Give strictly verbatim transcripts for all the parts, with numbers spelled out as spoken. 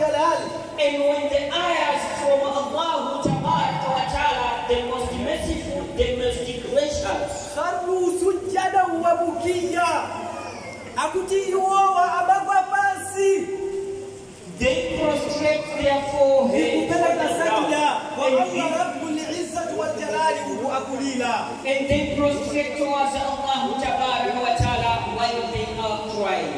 jalal. And when the ayahs from Allah Ta'ala, the most merciful, the most gracious, Kharru sujjadan wa bukiya. Akuti yuwa abagwa pasi. they prostrate their foreheads and they prostrate towards Allah Ta'ala while they are crying.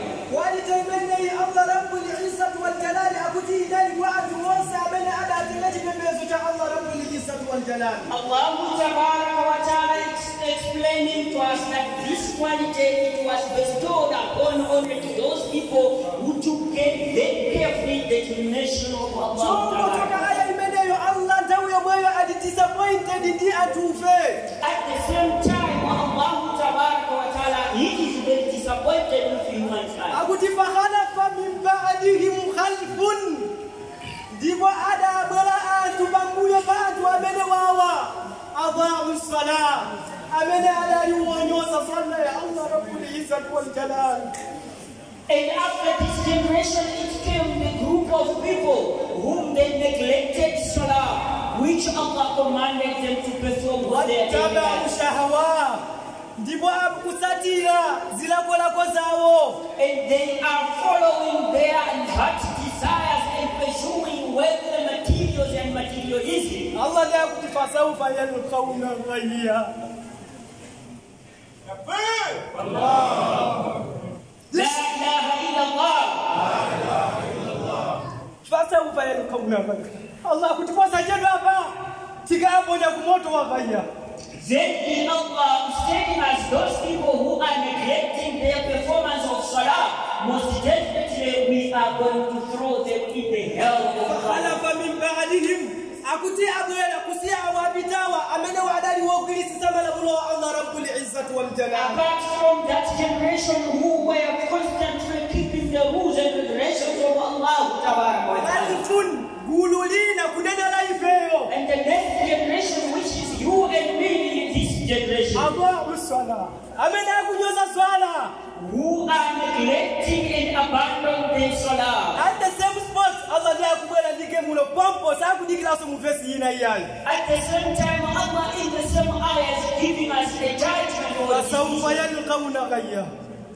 Allah Ta'ala is explaining to us that this quality it was bestowed upon only to those people who took care very carefully the determination of Allah Ta'ala. At the same time, Allah Ta'ala, He is very disappointed with humankind. Ndipo ada balaa tubambuye bantu amene wawa adha'u salam amene ala yuonyoza swala ya Allah Rabbul Izzati wal Jalal. And after this generation it came the group of people whom they neglected salah, which Allah commanded them to perform with their daily life. Ndipo akusatira zilakolako zawo, and they are following their heart desires and pursuing worldly materials and materialism. Allah la kutifasawfa yalqawna ghayya. Allah. La ilaha illallah. La ilaha illallah. Fasawfa yalqawna ghayya. Allah kutifasa jana hapa. Tigaponya kumoto wa ghayya. Then Allah is telling us those people who are neglecting their performance of salah, most definitely we are going to throw them in the hell of fire. Akuti abwela kusia wabitawa amene wadali wogirisi sama la bulo Allah Rabbul Izzati wal Jalal. Apart from that generation who were constantly keeping the rules and regulations of Allah Ta'ala. Alifun gululina kunena laifeyo. And the next generation, which is you and me in this generation, Allahu Salah. Amena kunyoza swala, who are neglecting and abandoning the salah. At the same spot, Allah ya kubela ndike mulo pompo sa kudikira so muvesi yina iyali. At the same time, Allah in the same ayah is giving us a judgment for this. Fasawfa yalqawna ghayya.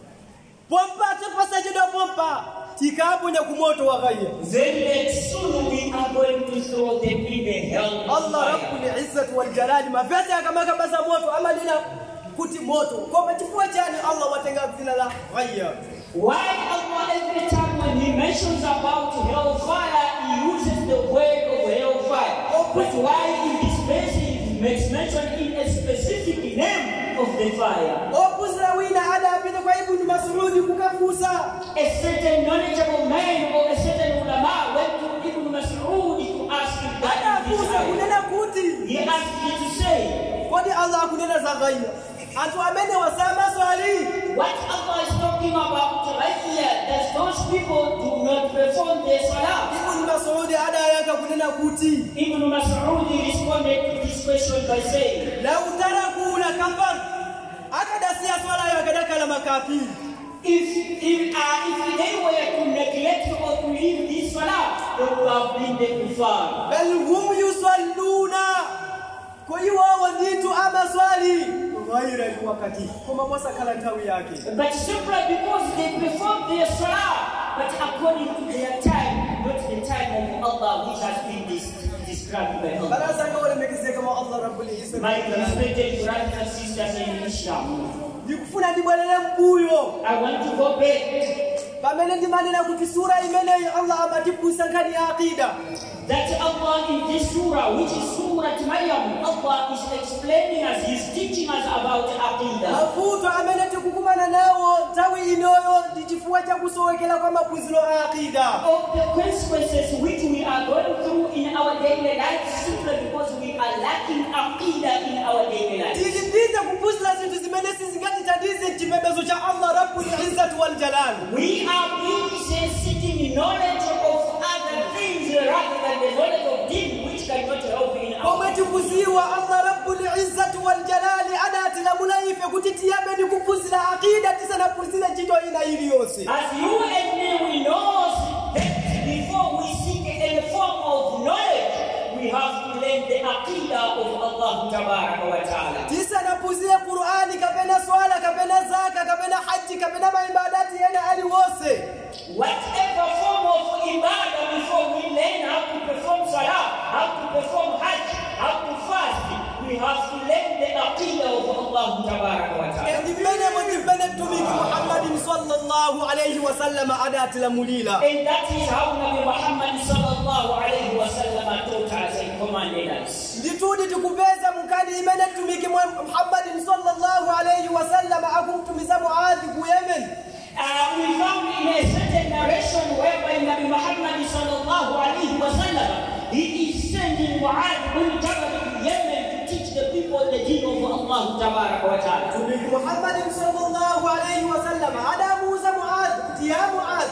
Pompa tepasa jedo pompa. Tikaponya kumoto wa ghayya. Then soon we are going to throw them in the hell. Allah Rabbul Izzati wal Jalal mavesi akamaka basa moto ama dina kuti moto. Kwa chifua chani Allah watenga zina la ghayya. Why Allah every time when He mentions about hellfire, He uses the word of hellfire? But why in this place He makes mention in a specific name of the fire? Opuzra wina ada apita kwa Ibn Mas'ud kukafusa. A certain knowledgeable man or a certain ulama went to Ibn Mas'ud to ask him that in this ayah. He asked him to say, Kodi Allah kunena za ghayya. Atu amene wasama swali. what Allah is talking about right here, that those people do not perform their salah. Ibn Mas'ud ada yaka kunena kuti. Ibn Mas'ud responded to this question by saying, La utaraku la kafar. Akadasia swala yakadaka la makafiri. If if, uh, if they were to neglect or to leave this salah, they would have been the kuffar. Bal hum yusalluna. Kwa hiyo wao nditu ama swali ghaira wakati kama wasa kala tawi yake. But simply because they perform their salah, but according to their time, not the time of Allah, which has been dis described by Allah. Bala sanga wale mekize kama Allah Rabbul Izzati. My respected brothers and sisters in Islam, Nikufuna ndibwelele mbuyo. I want to go back. Pamene ndimanena kuti sura imene Allah abatipusa ngani ya aqida. That Allah in this surah, which is Surah Maryam, Allah is explaining us, He's teaching us about Aqidah. Mafuto amene tikukumana nawo tawi inoyo ndichifua cha kusowekela kwa mapuziro ya aqida. Of the consequences which we are going through in our daily life simply because we are lacking Aqidah in our daily life. Tilibiza kupuzila zintu zimene sizingati tadize chimebezo cha Allah Rabbul Izzati wal Jalal. We are busy seeking knowledge of other things rather than the knowledge of deen, which cannot help in our life. Kuziwa Allah Rabbul Izzati wal Jalali adati la mulaife kutitia bedi kupuzila aqida tisa na puzila chito ina ili yose. As you and me, we know that before we atila mulila. And that is how Nabi Muhammad sallallahu alayhi wa sallam taught us and commanded us. Nditudi tukubeza mukadi imene tumiki Muhammad sallallahu alayhi wa sallam akumtumiza Muadh ku Yemen. Uh, we found in a certain narration whereby Nabi Muhammad sallallahu alayhi wa sallam, he is sending Muadh bin Jabal to Yemen to teach the people the deen of Allah tabaraka wa ta'ala. Tumiki Muhammad sallallahu alayhi wa sallam ada Musa Muadh, ya Muadh.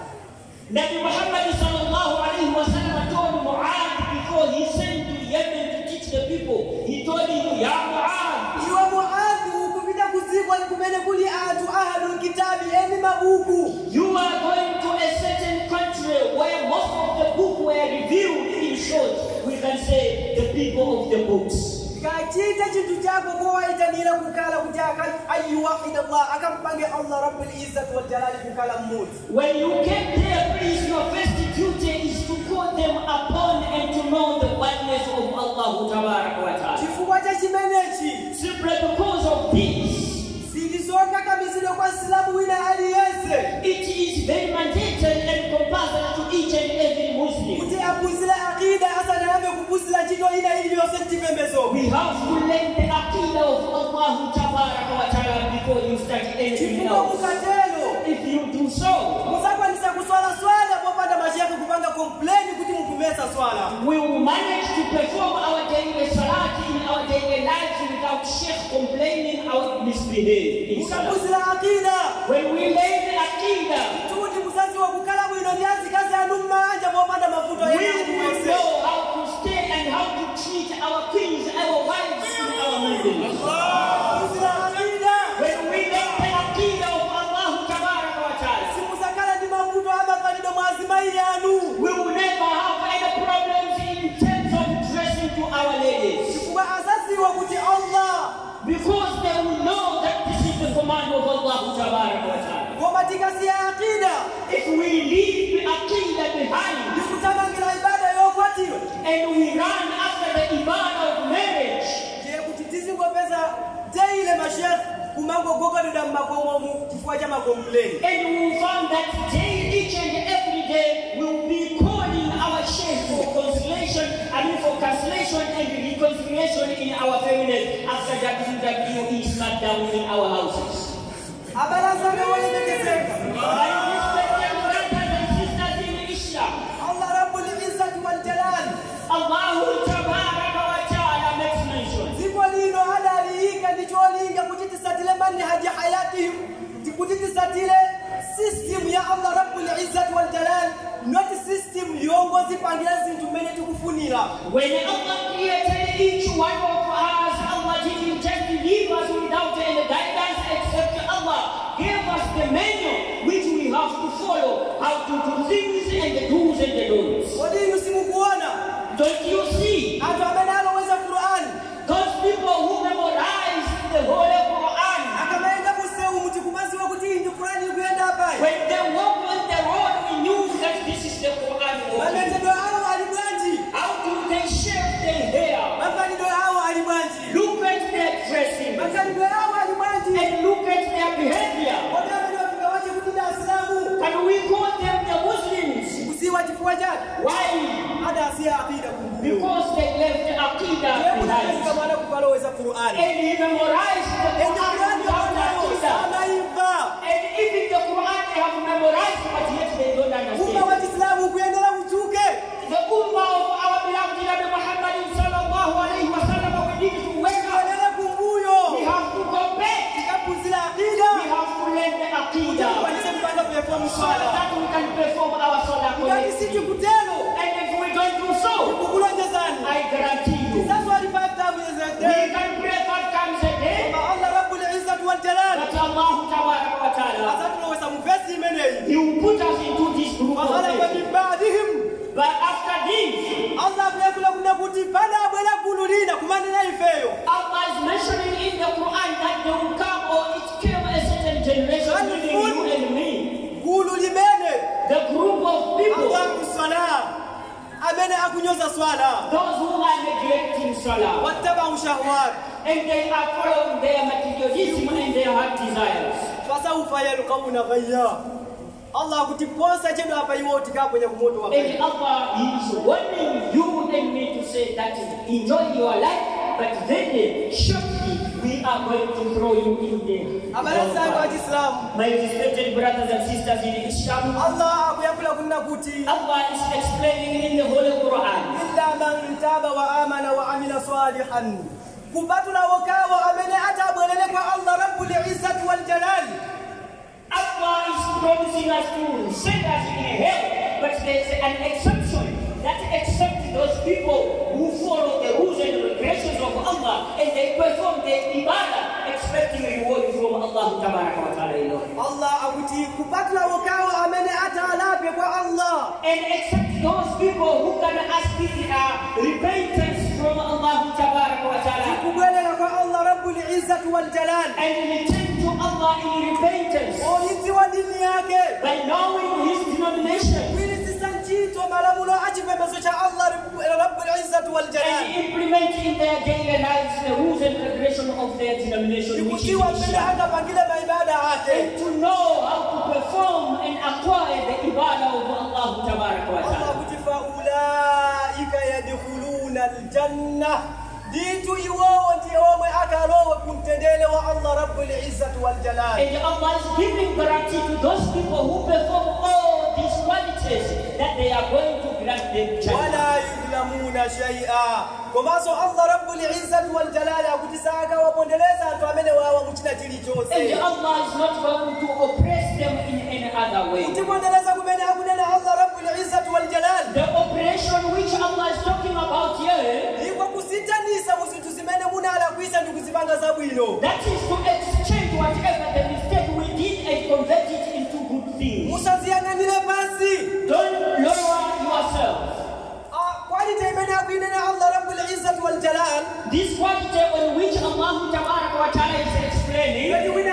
Nabi Muhammad sallallahu alayhi wa sallam told Muadh before he sent to Yemen to teach the people, he told him, Ya Muadh, Iwa Muadh ukupita kuzikwa kumene kuli atu ahlul kitabi eni mabuku. you are going to a certain country where most of the books were revealed. In short, we can say the people of the books. Kachita chintu chako kwa itanila kukala kutaka ayu wahid Allah akampange Allah Rabbul Izzat wal Jalal kukala mmoja. When you get there, please, your first duty is to call them upon and to know the oneness of Allah tabaraka wa ta'ala. Chifukwa cha chimenechi Simply because of this, silisoka kabisa kwa Islamu wina aliyese it is very mandatory and compulsory to each and every Muslim. kuti akuzila aqida hasa na yame kupuzila chito ina ili yose tifembezo. We have to learn the aqidah of Allah tabaraka wa ta'ala before you start anything Chifukwa else. mukatelo If you do so, musakwa nisa kuswala swala popanda mashehe kupanga complain kuti mkumesa swala. we will manage to perform our daily salat in our daily lives without Sheikh complaining or misbehaving in salat. Mukapuzila aqida When we learn the aqidah, kuti muzazi wa kukala bwino ndiazi kazi anumma anja popanda mafuta we yeye will kuwese. know how to stay and how to treat our queens, our wives in our meetings. Kuzila aqida When we learn the aqidah of Allah tabaraka wa ta'ala, simuzakala ndi mafuta ama palido mwazimai yanu. we will never have any problems in terms of dressing to our ladies. Chifukwa azaziwa kuti Allah Because they will know that this is the command of Allah tabaraka wa ta'ala. ngoma tikasiya aqida If we leave the aqidah behind ndikutamangira ibada yokwatiwa and we run after the ibadah of marriage, ndiye kuti tizingopeza teile mashehe kumangogogododa mmakomo mu chifukwa cha makompleni. and we will find that day, each and every day, we will be calling our sheikh for consolation, I mean for cancellation and reconciliation in our families after W W E smackdown in our houses. Abaraza na wale tekeseka. My respected brothers and sisters in Islam, Allah Rabbul Izzat wal Jalal Allah tabaraka wa ta'ala makes mention. ziko lino ada aliika ndicholinga kuti tisatile mani haja hayatihim kuti tisatile system ya Allah Rabbul Izzat wal Jalal, not system yongozi pangira zinthu mmene tikufunira. When Allah created each one of us, Allah didn't just leave us without any guidance except Allah gave us the menu which we have to follow, how to do things and the do's and the don'ts. Kodi inu simukuona Don't you see? atu amene aloweza Qur'an Those people who memorize the Holy Quran, akamaenda kuseu mti kumaziwa kuti ndi Qur'an ikuyenda hapa. when they walk on the road, we knew that this is the Quran. Mametendo hao alibwanji. How do they shave their hair? Mafanido hao alibwanji. Look at their dressing Makalido hao alibwanji. and look at their behavior. Wote wamene wakawache kuti ndi Islamu. Can we call them the Muslims? Kusiwa chifukwa chake. Why? Hada asiya aqida kumbuyo. Because they left the Aqidah Yeye behind. kama mwana kukaloweza Qur'an. And he memorized the Ndio Quran Qur'an without Aqidah. sana iva. And even the Quran they have memorized, but yet they don't Umma understand. wa Islamu kuendelea uchuke. The Ummah of our beloved Nabi Muhammad sallallahu alayhi wa sallam, we need to wake up. Kuendelea kumbuyo. We have to go back. Tikapuzila We aqida. have to learn the Aqidah Wanise mpanda kuyafahamu so swala. that we can perform our salah Ngani correctly. sisi kutelo. And if we don't do so, Kukulonjezani. I guarantee you, That's why the five times is a we day. can pray five times a day. Allah Rabbul Izzat wal Jalal. But Allah tabaraka wa ta'ala, Asa tunaweza mvesi imeneyi. He will put us into this group of Wakhalafa people. min ba'dihim. But after this, Allah kuyakula kuna kuti bana abwela kululina kumanena ifeyo. Allah is mentioning in the Quran that there will come or it came a certain generation within you and me. Kulu limene. The group of people, Allah salam. Amene akunyoza swala. those who are neglecting salah. Wattaba'u shahwat. And they are following their materialism and their heart desires. Fasawfa yalqawna ghayya. Allah kutiponsa chedu hapa iwo tikapo kwenye moto wa And Allah is warning you and me to say that enjoy your life, but then shortly we are going to throw you in the Islam. My respected brothers and sisters in Islam, Allah akuyakula kunna kuti Allah is explaining in the Holy Quran, illa man taba wa amana wa amila salihan. Kubatula wakawa amene atabwelele kwa Allah Rabbul Izzati wal Jalal. Allah is promising us to send us in hell, but there is an exception. That except those people who follow the rules and regulations of Allah and they perform their ibadah expecting reward from Allah Tabaraka wa Ta'ala alone. Allah akuti kupatula wakawa amene atalape kwa Allah. And except those people who can ask uh, repentance from Allah Tabaraka wa Ta'ala. Kubwelele kwa Allah Rabbul Izzati wal Jalal. And return to Allah in repentance. Olinzi wa dini yake. By knowing His denomination. And implement in their daily lives the rules and regulations of their denomination, which is Islam. And to know how to perform and acquire the ibadah of Allah Tabaraka wa Ta'ala. Ditu iwao ndiomwe akarowe kumtendele wa Allah Rabbul Izzati wal Jalal. And Allah is giving guarantee to those people who perform all these qualities that they are going to grant them Jannah. Wala yuzlamuna shay'a. Komaso Allah Rabbul Izzati wal Jalal akutisaka wapondeleza antu amene wawa kuchita chilichonse. And Allah is not going to oppress them in any other way. Kutipondeleza kumene akunena Allah Rabbul Izzati wal Jalal. The operation which Allah is talking about here, that is to exchange whatever the mistake we did and convert it into good things. Don't lower yourself. This quality on which Allah Tabaraka wa Ta'ala is explaining,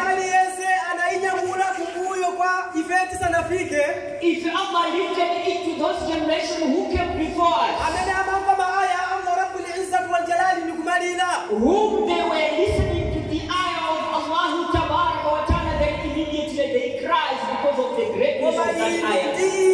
if Allah lifted it to those generations who came before us, whom they were listening to the ayah of Allah Tabaraka wa Ta'ala, then immediately they cried because of the greatness of that ayah.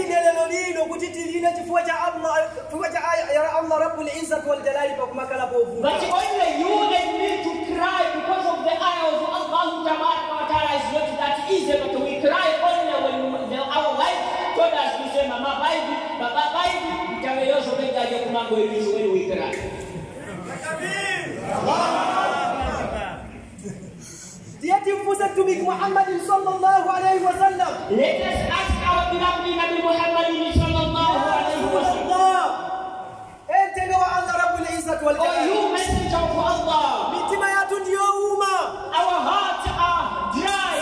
But only you and me to cry because of the ayah of Allah Tabaraka wa Ta'ala is not that easy, but we cry only when the, our wife told us to say, Mama, baby, Baba, baby, when we cry. Let us ask our beloved Nabi Muhammad sallallahu alayhi wa sallam. Oh, you messenger of Allah, our hearts are dry.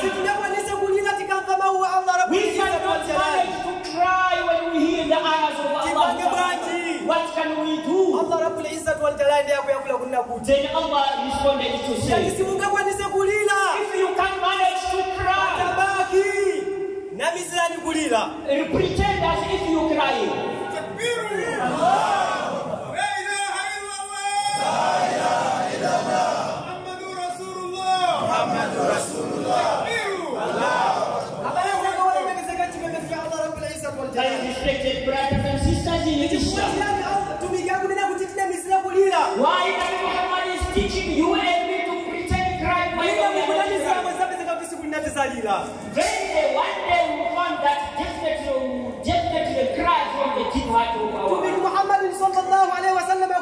We cannot manage to cry when we hear the ayahs of Allah. What can we do? Then Allah responded to say, if you can manage to cry, pretend as if you are crying. Respected brothers and sisters in Islam, why Nabi Muhammad is teaching you and me to pretend crying when we are Then they one day we found that definitely, definitely cry from the deep heart of our heart. Then Nabi Muhammad sallallahu alayhi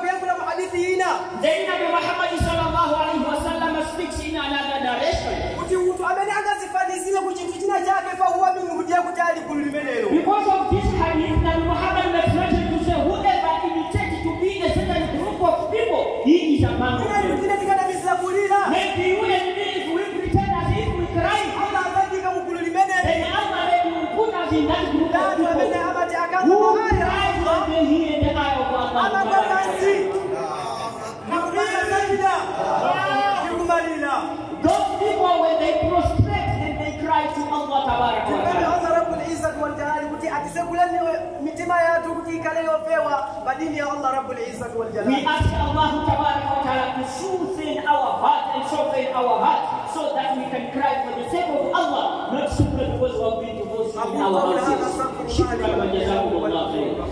wa sallam speaks in another narration. Because of this hadith, Nabi Muhammad was mentioned to say, whoever imitates to be a certain group of people, he is among them. Maybe you and me, if we pretend as if we cry, then Allah maybe will put us in that group of people who cries when they hear the eye of Allah. Those people, when they prostrate and they cry to Allah Tabaraka wa Ta'ala. We ask Allah Tabaraka wa Ta'ala to soften our heart and soften our heart so that we can cry for the sake of Allah, not simply because we have been to those in our houses. Shukran wa jazakumullah khair.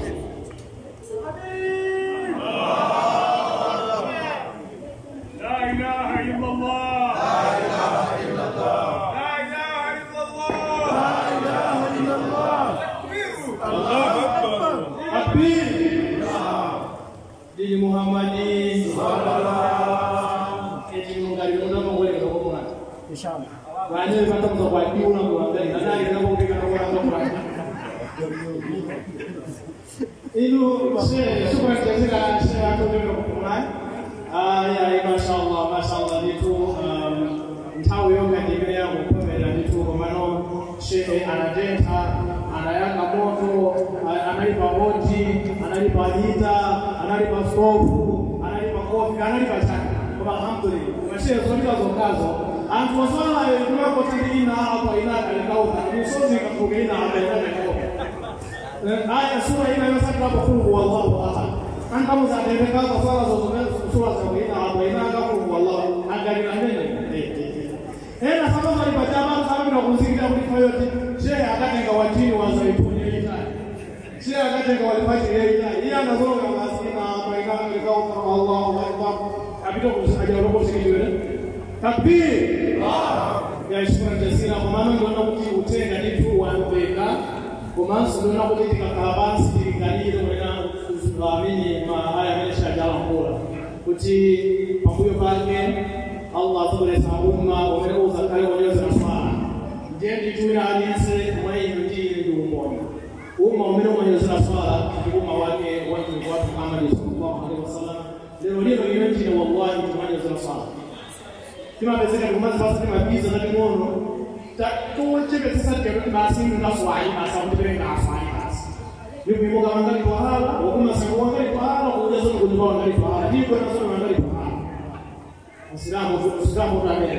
لا إله إلا الله لا إله إلا الله لا إله إلا الله لا إله إلا الله الله أكبر أكبر دين محمد صلى الله عليه وسلم إن شاء الله وأنا أتمنى أن تكون هناك أنا أريد Itu syukur jazila saya aku dulu kan. Ah ya masyaallah masyaallah itu tahu yoga ni dia mupenda itu maana shehe anadeta anayaka moto analipa boti analipa hita analipa stofu analipa kofi analipa chakula kwa alhamdulillah mashehe zote zokazo antu wasala tunako tindina hapa inaka likauka usozi kakugina hapa inaka aya sura ina yosaka hapo fungu wallahu ahad kan kama za ndio kama swala zote sura za ina hapo ina fungu wallahu angalia nene eh na sababu alipata mambo sababu na kuzingira kuliko yote shehe akatenga wajini wa zaituni ile shehe akatenga walipata ile ile yeye anazonga maskina hapo ina kikao kwa Allahu akbar abito kusaja robo sikiliwe takbir ya shukran jasira kwa maana ndio unakutenga kitu wanbeka Komansi ndio nakutika kabasi kilikalile mwana kuamini haya maisha ya jalambura kuti pamoja pake Allah subhanahu wa ta'ala wameuza kale wanyeza swala njendi tuna hadisi mwai ndii ndio mbona umma umeno wanyeza swala umma wake watu watu Muhammad sallallahu alaihi wasallam leo leo yenti na wallahi tumanyeza swala kama bezeka kumaza basi kama biza na kimono Tuwache sasa kwa basi na swali basi mtende na swali basi. Ni mmoja wangali kwa hala, wakuma sasa wangali kwa hala, kuja zote kujua wangali kwa hala. Hii kwa sababu wangali kwa hala. Usilamu usilamu ndani.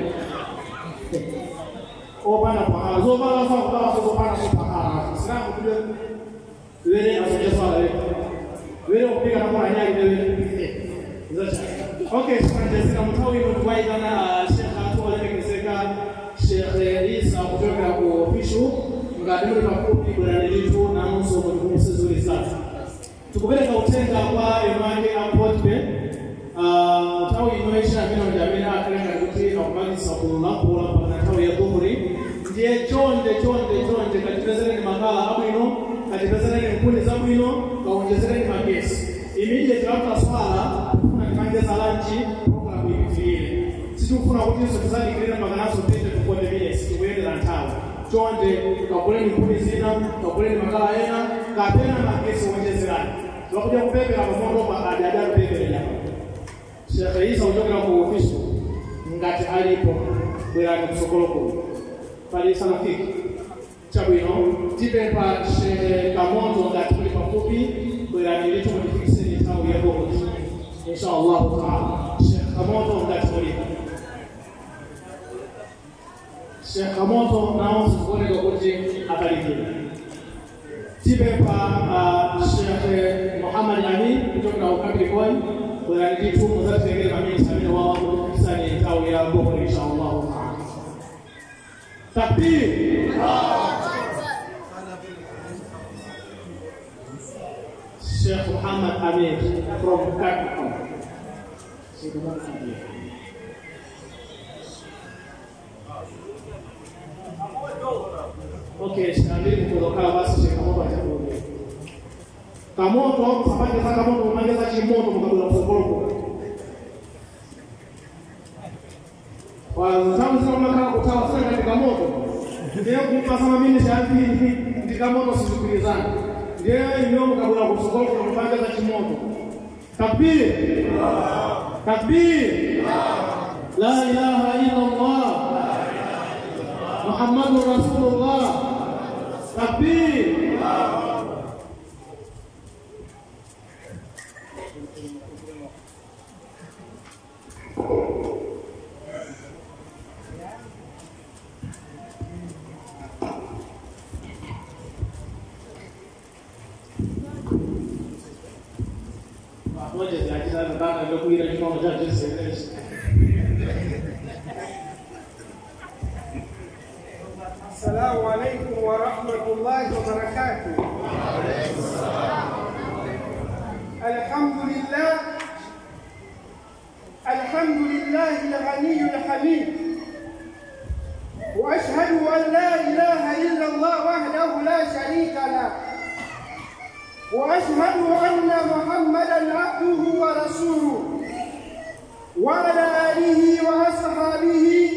O bana kwa hala, zo bana kwa hala, zo bana kwa hala. Usilamu kujua wewe asoje swala wewe. Wewe upiga na kwa nyai wewe. Zacha. Okay, sasa sasa mtawi ndio tuwaida na shekha tu wale keseka Sheikh Isa kutoka kwa ofishu ngadimuri mafupi kwa nilitu na nusu kwa kumsizuri sana. Tukupeleka utenga kwa imani airport be ah tawi inaisha mimi na jamii akaenda kutii kwa mali sabuna kwa na tawi ya dhuhuri ndiye chonde chonde chonde katika ni makala hapo ino katika zile ni kundi zangu ino kaongezeka ni magesi immediate after swala tunafanya lunch program hii Sikuna kutiso kuzali kirena maganaso tete tukwende vile sikuwele la ntawa Chonde, kakule ni kuni zina, kakule ni makala ena Kapena makesi uwenje zirani Wakuja kupepe na kufondo kwa adada pepe ya Sheikh Isa ujoke na kuofisho Ngati alipo Kwela ni kusokoloko Pali sana fiki Chabu ino Tipe pa Sheikh Kamoto ngati kulipa fupi Kwela ni litu modifikisi ni tawu ya bogo Inshallah ta'ala Sheikh Kamoto ngati kulipa Sheikh Kamoto nao sikone kwa kuti ataliki. Tipepa Sheikh Muhammad Ali kutoka ukabili kwa kwa kitu mzati ngine mami samia wao kisa ni tao ya boko inshallah taala. Takbir. Sheikh Muhammad Amir from Kakko. Sheikh Muhammad Amir. Okay, shambili kutoka basi Sheikh Kamoto atakuja. Kamoto sapake za Kamoto umangeza chimoto mkabula msokoloko. Kwa sababu sasa mnakaa kutawa sana katika Kamoto. Ndio kumpa sana mimi shafi ndi Kamoto sizukulizana. Ndio ndio mkabula msokoloko umangeza chimoto. Takbir. Takbir. La ilaha illa Allah. Muhammadur Rasulullah. Takbir. Moja ya kila baba ndio kuira kama moja jinsi. السلام عليكم ورحمة الله وبركاته. الحمد لله الحمد لله الغني الحميد، وأشهد أن لا إله إلا الله وحده لا شريك له، وأشهد أن محمدًا عبده ورسوله وعلى آله وأصحابه